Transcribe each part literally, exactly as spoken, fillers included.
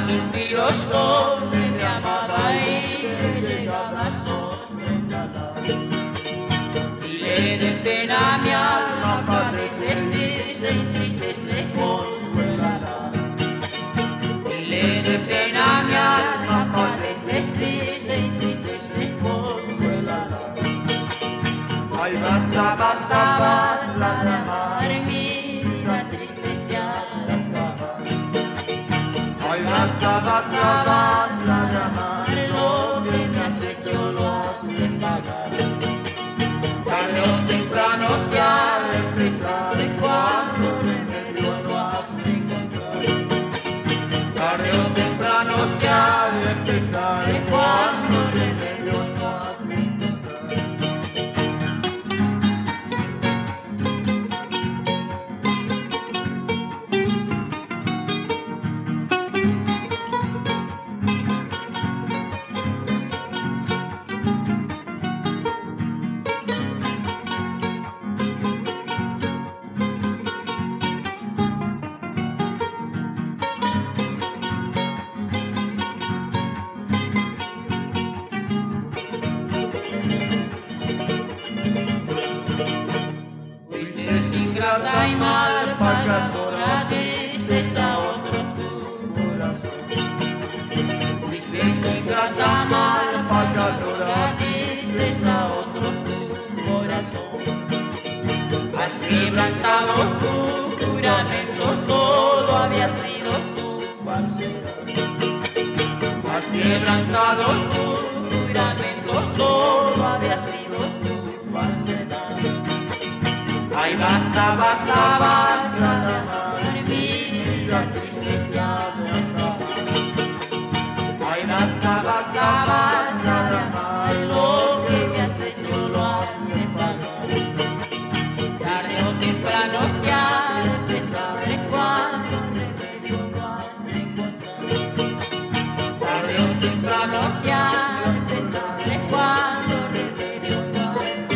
sus tiros donde mi amada y llegaba sostentada. Y le de pena a mi alma, padece, sí, se entristece, consuélala. Y le de pena a mi alma, padece, sí, se entristece, consuélala. Ay, basta, basta, basta de amar mi la tristeza de acabar. Ay, basta, basta, basta de amar. Lo que me has hecho lo has de pagar. Tarde o temprano te ha de pesar Cuando remedio no has de encontrar. Tarde o temprano te ha de pesar Cuando remedio no has de encontrar. Ingrata y mal pecadora, diste a otro tu corazón. Fuiste ingrata, mal pecadora, diste a otro tu corazón. Has quebrantado tu juramento, todo había sido tu falsedad. Has quebrantado tu juramento, todo había sido tu falsedad. Ay, basta, basta, basta de amar mi la tristeza de acabar. Ay, basta, basta, basta de amar lo que me has hecho lo has de pagar. Tarde o temprano te ha de pesar cuando remedio no has de encontrar. Tarde o temprano te ha de pesar cuando remedio no has de encontrar.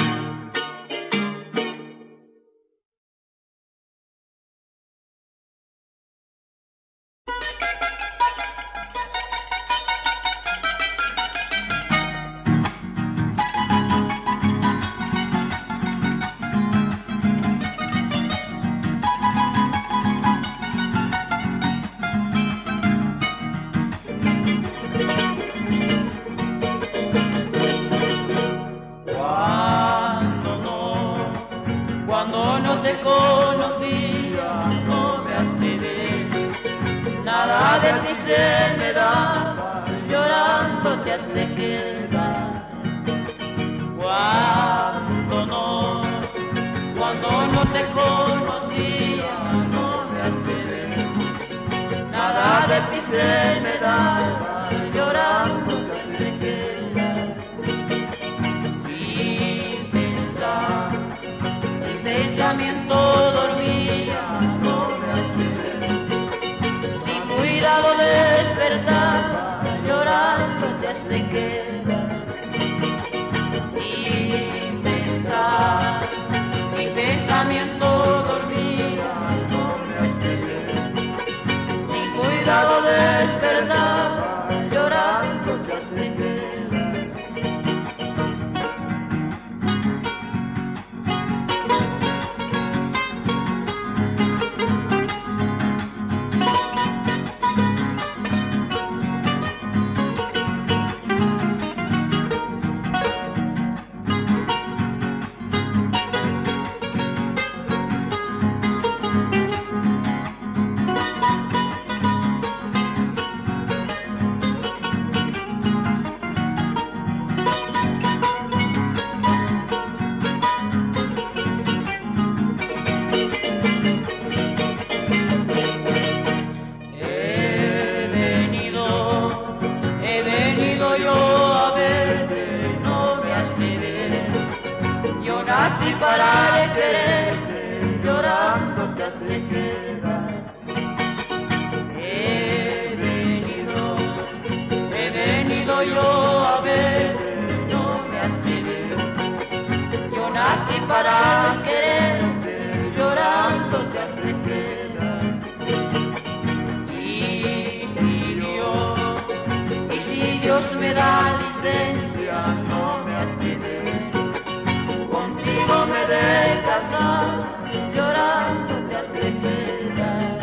Cuando no te conocía, no me has de ver, nada de ti se me daba, llorando te has de quedar. Cuando no, cuando no te conocía, no me has de ver, nada de ti se me daba, llorando te has de quedar. Sin pensar, pensamiento dormía, no me has de ver. Sin cuidado despertaba, llorando te has de quedar. Sin pensar, sin pensamiento dormía, no me has de ver. Sin cuidado despertaba, llorando te has de quedar. Nací para quererte, llorando te has de quedar. He venido, he venido yo a verte, no me has de ver. Yo nací para quererte, llorando te has de quedar. Y si Dios me da licencia, no me astine. Contigo me de casar, llorando te has de quedar.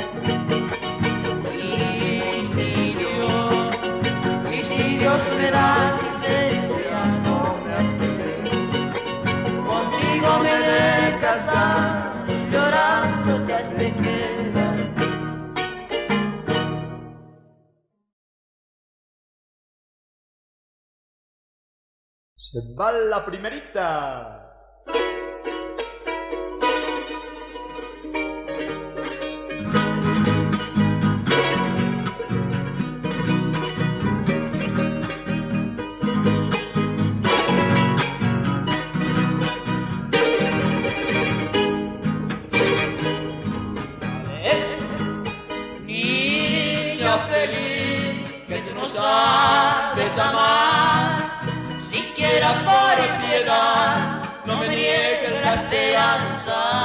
Y si Dios, y si Dios me da licencia, no me astine. Contigo me de casar, llorando te has de quedar. Se va la primerita. Niña feliz, que tú no sabes amar, siquiera por piedad no me niegues la esperanza.